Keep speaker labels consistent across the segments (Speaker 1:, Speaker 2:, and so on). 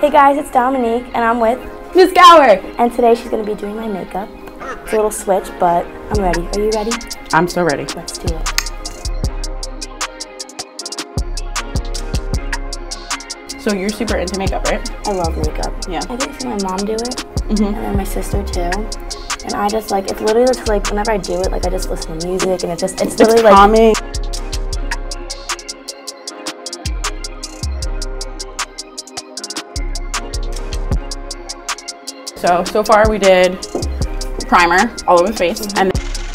Speaker 1: Hey guys, it's Dominique, and I'm with
Speaker 2: Miss Gower.
Speaker 1: And today she's going to be doing my makeup. It's a little switch, but I'm ready. Are you ready?
Speaker 2: I'm so ready.
Speaker 1: Let's do it.
Speaker 2: So you're super into makeup, right?
Speaker 1: I love makeup.
Speaker 2: Yeah.
Speaker 1: I get to see my mom do it, and then my sister too. And I just like, it's literally just like, whenever I do it, like I just listen to music, and it's literally like
Speaker 2: calming. So far we did primer all over the face, and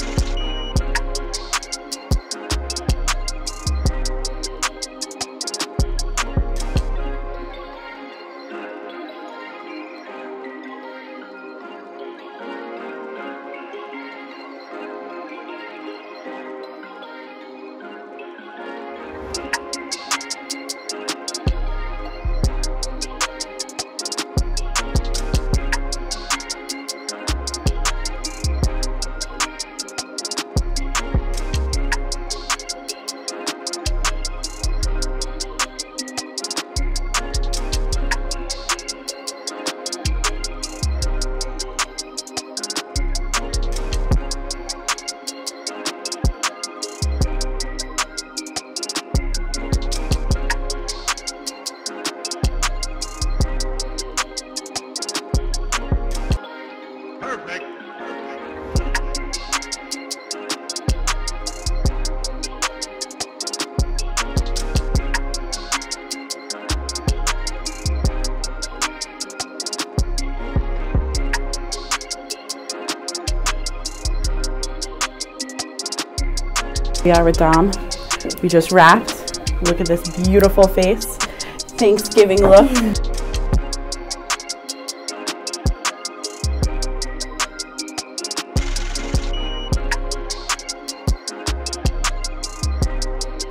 Speaker 2: we are with Dom. We just wrapped. Look at this beautiful face. Thanksgiving look.